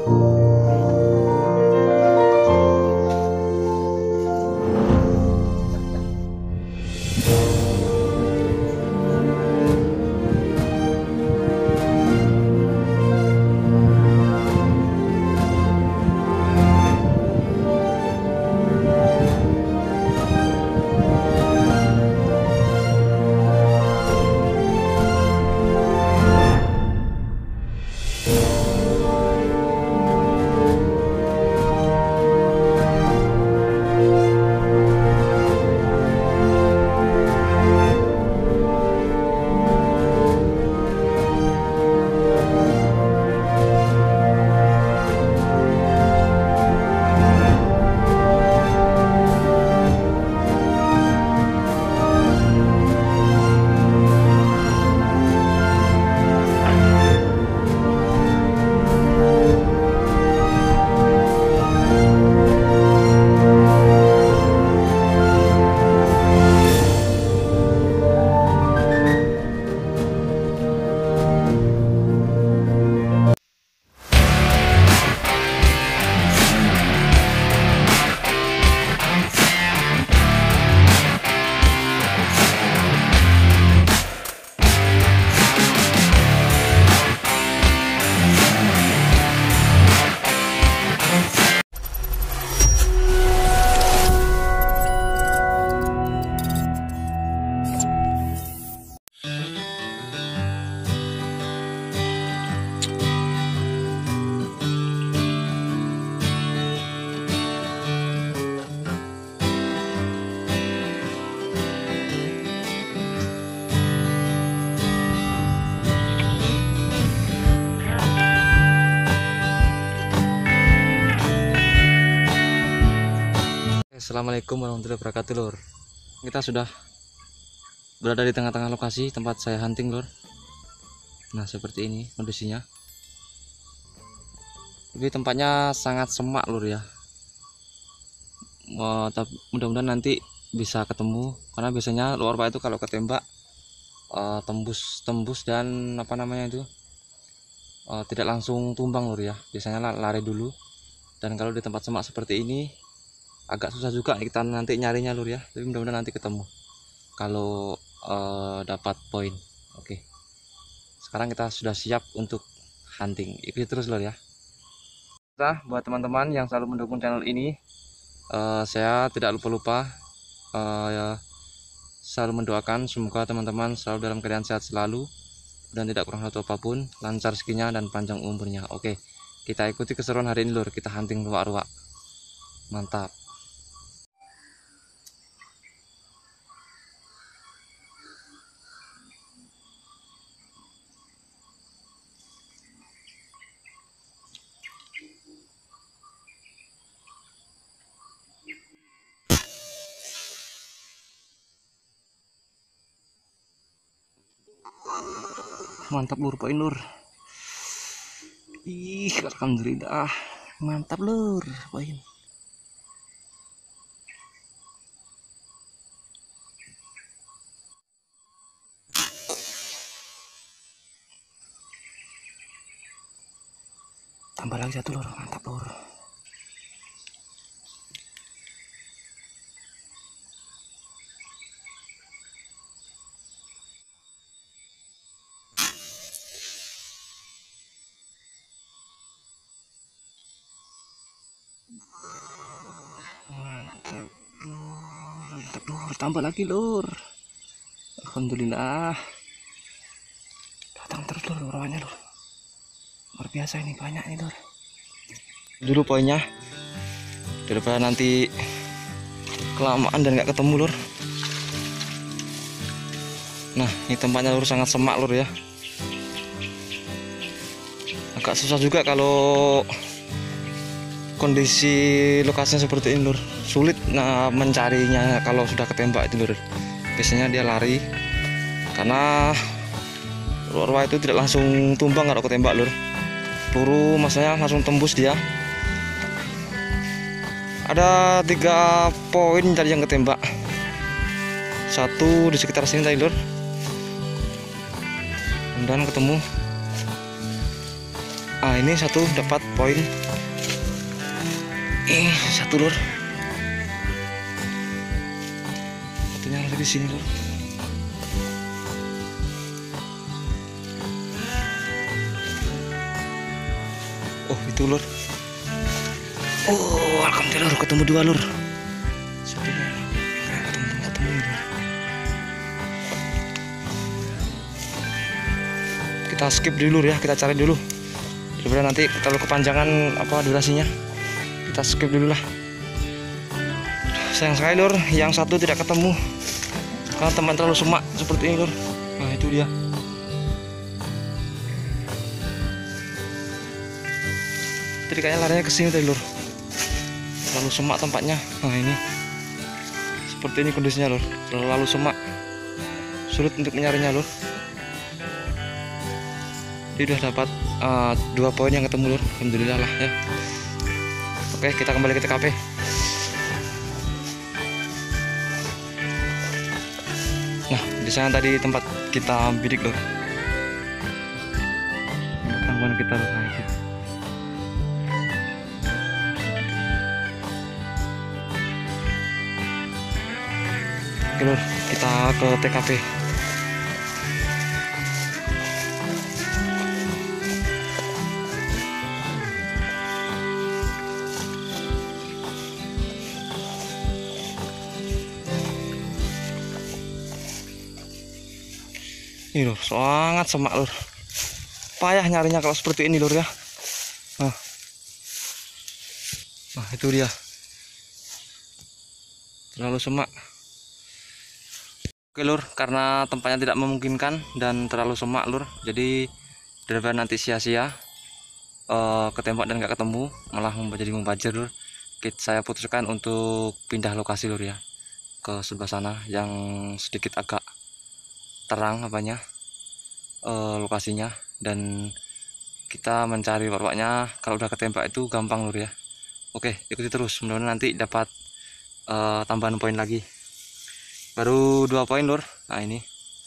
Assalamualaikum warahmatullahi wabarakatuh, Lur. Kita sudah berada di tengah-tengah lokasi tempat saya hunting, Lur. Nah, seperti ini kondisinya. Tapi tempatnya sangat semak, Lur ya. Mudah-mudahan nanti bisa ketemu, karena biasanya luar Pak itu kalau ketembak tembus dan apa namanya itu tidak langsung tumbang, Lur ya. Biasanya lari dulu. Dan kalau di tempat semak seperti ini agak susah juga kita nanti nyarinya, Lur ya. Tapi mudah-mudahan nanti ketemu kalau dapat poin. Oke, sekarang kita sudah siap untuk hunting. Ikuti terus, Lur ya. Nah, buat teman-teman yang selalu mendukung channel ini, saya tidak lupa ya, selalu mendoakan semoga teman-teman selalu dalam keadaan sehat selalu dan tidak kurang satu apapun, lancar rezekinya dan panjang umurnya. Oke, kita ikuti keseruan hari ini, Lur. Kita hunting luwak-luwak. Mantap. Mantap, Lur, poin, Lur. Ih, alhamdulillah. Mantap, Lur, poin. Tambah lagi satu, Lur. Mantap, Lur. Mantap, Lur. Tambah lagi, Lur. Alhamdulillah. Datang terus, Lur, orangnya, Lur. Luar biasa ini, banyak nih, Lur. Dulu poinnya daripada nanti kelamaan dan nggak ketemu, Lur. Nah, ini tempatnya, Lur, sangat semak, Lur ya. Agak susah juga kalau kondisi lokasinya seperti ini, Lur. Sulit mencarinya kalau sudah ketembak itu, Lur. Biasanya dia lari karena luar itu tidak langsung tumbang kalau ketembak, Lur. Peluru masanya langsung tembus dia. Ada 3 poin tadi yang ketembak. Satu di sekitar sini tadi, Lur. Mudah-mudahan ketemu. Ini satu dapat poin. Satu lur. Satunya ada di sini lur. Oh itu lur. Oh alhamdulillah lur, ketemu dua lur. Satunya ketemu lur. Kita skip dulu ya, kita cari dulu. Daripada nanti kalau kepanjangan durasinya, kita skip dulu lah. Sayang sekali lur, yang satu tidak ketemu karena teman terlalu semak seperti ini lur. Nah itu dia. Jadi kayaknya larinya ke sini tadi lur. Terlalu semak tempatnya. Nah ini seperti ini kondisinya lur, terlalu semak, sulit untuk mencarinya lur. Dia udah dapat 2 poin yang ketemu lur, alhamdulillah lah ya. Oke, kita kembali ke TKP. Nah di sana tadi tempat kita bidik lur, gangguan kita lur. Nah, gitu. Oke lur, kita ke TKP. Ini lur, sangat semak lur. Payah nyarinya kalau seperti ini lur ya. Nah itu dia, terlalu semak. Oke lur, karena tempatnya tidak memungkinkan dan terlalu semak lur, jadi daripada nanti sia-sia ketembak dan nggak ketemu, malah jadi membajir lur, saya putuskan untuk pindah lokasi lur ya, ke sebelah sana yang sedikit agak terang lokasinya, dan kita mencari warwaknya. Kalau udah ketembak itu gampang lur ya. Oke, ikuti terus, mudah-mudahan nanti dapat tambahan poin lagi. Baru 2 poin lur. Nah ini.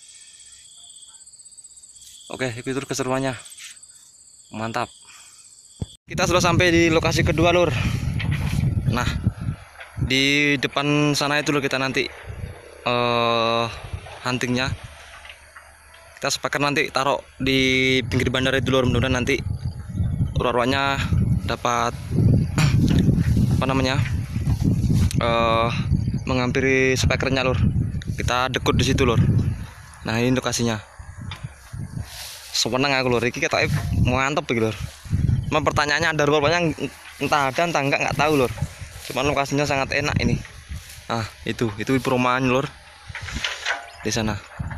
Oke, ikuti terus keseruannya. Mantap. Kita sudah sampai di lokasi kedua lur. Nah di depan sana itu lur, kita nanti huntingnya kita sepakat nanti taruh di pinggir bandara itu lur. Mudah-mudahan nanti ular-ularnya dapat menghampiri spekernya lur. Kita dekut di situ lur. Nah ini lokasinya. Sewenang aku lur, ini kita mantep lur. Cuma pertanyaannya, ada ular-ularnya entah ada entah enggak tahu lur. Cuma lokasinya sangat enak ini. Nah itu perumahan lur di sana.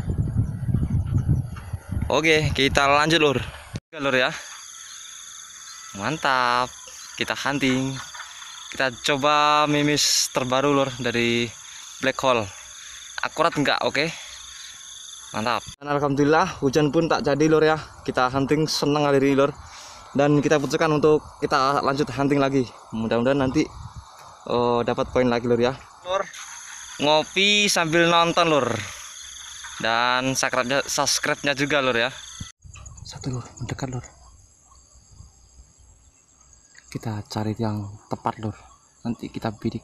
Oke, kita lanjut lur. Oke lur ya, mantap. Kita hunting, kita coba mimis terbaru lur dari black hole. Akurat enggak? Oke, mantap. Dan alhamdulillah hujan pun tak jadi lur ya. Kita hunting seneng kali ini lur, dan kita putuskan untuk kita lanjut hunting lagi. Mudah-mudahan nanti dapat poin lagi lur ya lur. Ngopi sambil nonton lur, dan subscribe-nya juga lur ya. Satu lur, mendekat lur. Kita cari yang tepat lur, nanti kita bidik.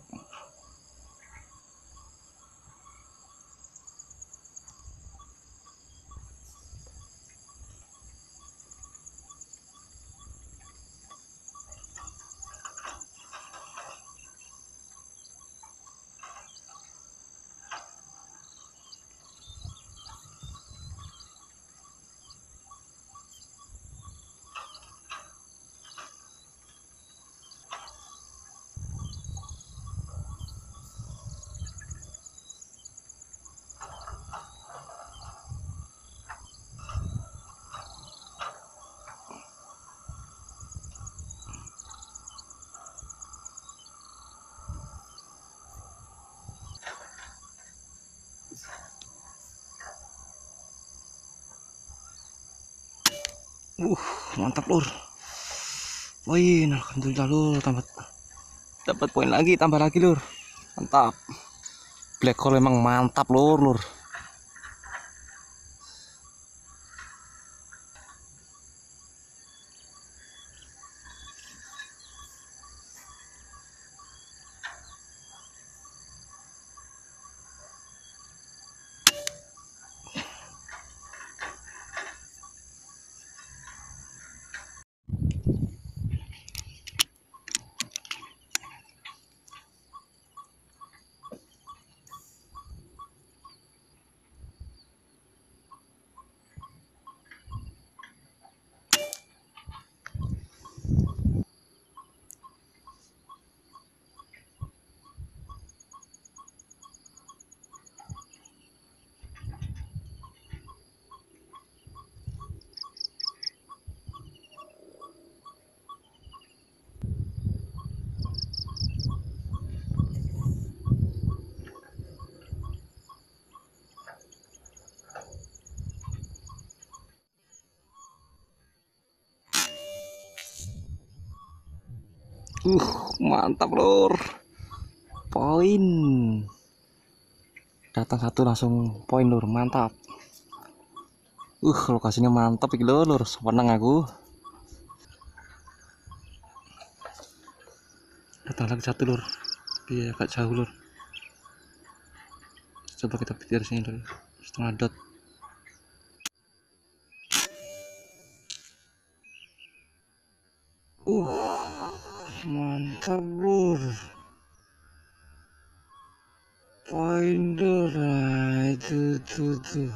Mantap lur. Wih, alhamdulillah lur, dapat poin lagi, tambah lagi lur. Mantap. Black hole emang mantap lur. Mantap lur, poin. Datang satu langsung poin lur, mantap. Lokasinya mantap iki lur, seneng aku. Datang lagi satu lur, dia agak jauh lur. Coba kita pikir sini lur, setengah dot. Mantap lur, poin lur. Nah, itu tuh.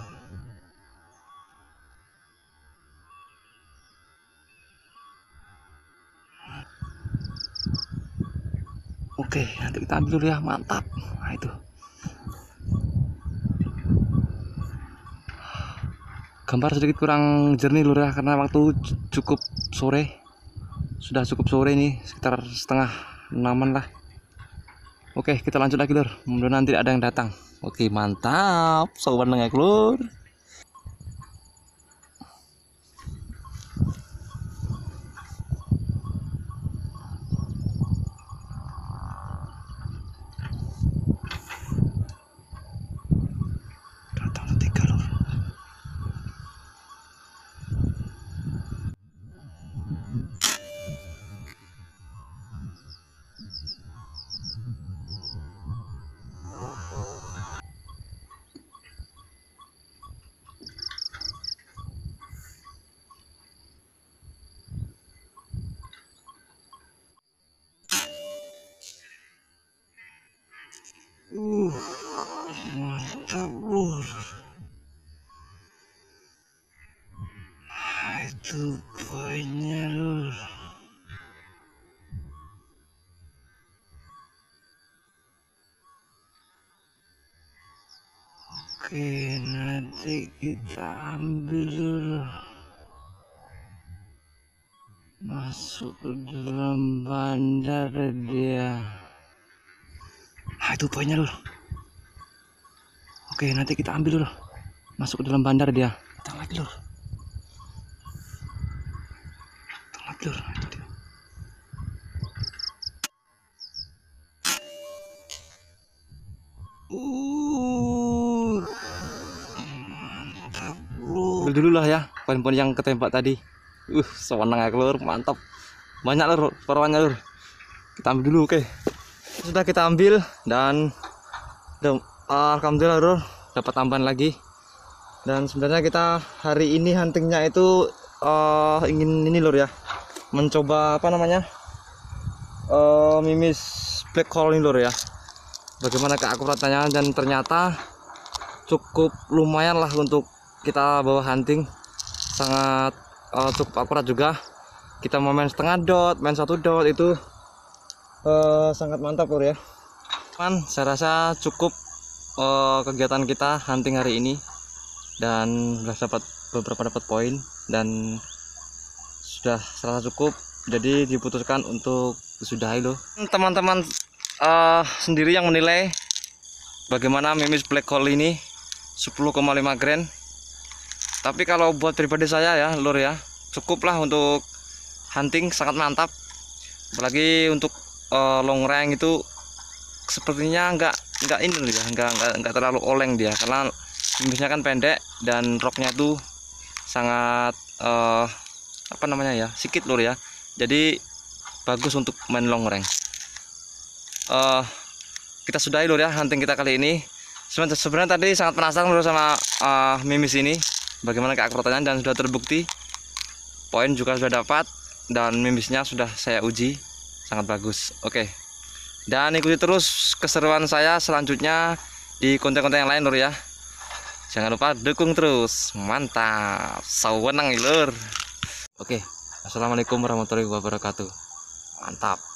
Oke, nanti kita ambil dulu ya, mantap. Nah itu gambar sedikit kurang jernih lur ya, karena waktu cukup sore, sudah cukup sore nih, sekitar setengah 6-an lah. Oke, kita lanjut lagi lur, mudah nanti ada yang datang. Oke, mantap, sobat nengek lur. Datang tiga lur. Mantap lur. Itu poinnya lur. Oke, nanti kita ambil dulu, masuk ke dalam bandar dia. Nah itu poinnya lur. Oke, nanti kita ambil dulu, masuk ke dalam bandar dia. Datang lagi lur, datang lagi lur. Itu dia. Mantap lur. Ambil dulu lah ya poin-poin yang ketembak tadi. Sewenang ya lur, mantap. Banyak lur, perwannya lur. Kita ambil dulu, oke. Sudah kita ambil dan alhamdulillah lur, dapat tambahan lagi. Dan sebenarnya kita hari ini huntingnya itu ingin ini lur ya, mencoba apa namanya, mimis black hole ini lur ya, bagaimana keakuratannya. Dan ternyata cukup lumayan lah untuk kita bawa hunting, sangat cukup akurat juga. Kita mau main setengah dot, main 1 dot itu sangat mantap lur ya. Saya rasa cukup kegiatan kita hunting hari ini, dan sudah dapat dapat poin dan sudah serasa cukup, jadi diputuskan untuk disudahi loh. Teman-teman sendiri yang menilai bagaimana mimis black hole ini 10,5 gram. Tapi kalau buat pribadi saya ya lur ya, cukuplah untuk hunting, sangat mantap. Apalagi untuk long range itu sepertinya enggak ini ya, enggak terlalu oleng dia, karena mimisnya kan pendek dan roknya tuh sangat apa namanya ya, sikit lur ya, jadi bagus untuk main long range. Kita sudahi lur ya hunting kita kali ini. Sebenarnya tadi sangat penasaran lur sama mimis ini, bagaimana keakuratannya, dan sudah terbukti. Poin juga sudah dapat dan mimisnya sudah saya uji, sangat bagus. Oke. Dan ikuti terus keseruan saya selanjutnya di konten-konten yang lain lur ya. Jangan lupa dukung terus. Mantap. Sawenang lur. Oke. Assalamualaikum warahmatullahi wabarakatuh. Mantap.